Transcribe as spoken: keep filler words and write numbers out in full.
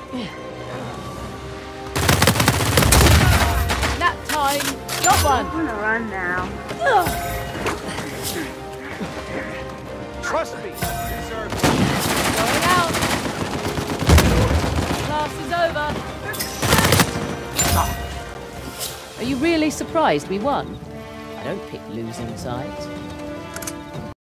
Nap time. Got one. I'm gonna run now. Trust me. Going out. Class is over. Are you really surprised we won? I don't pick losing sides.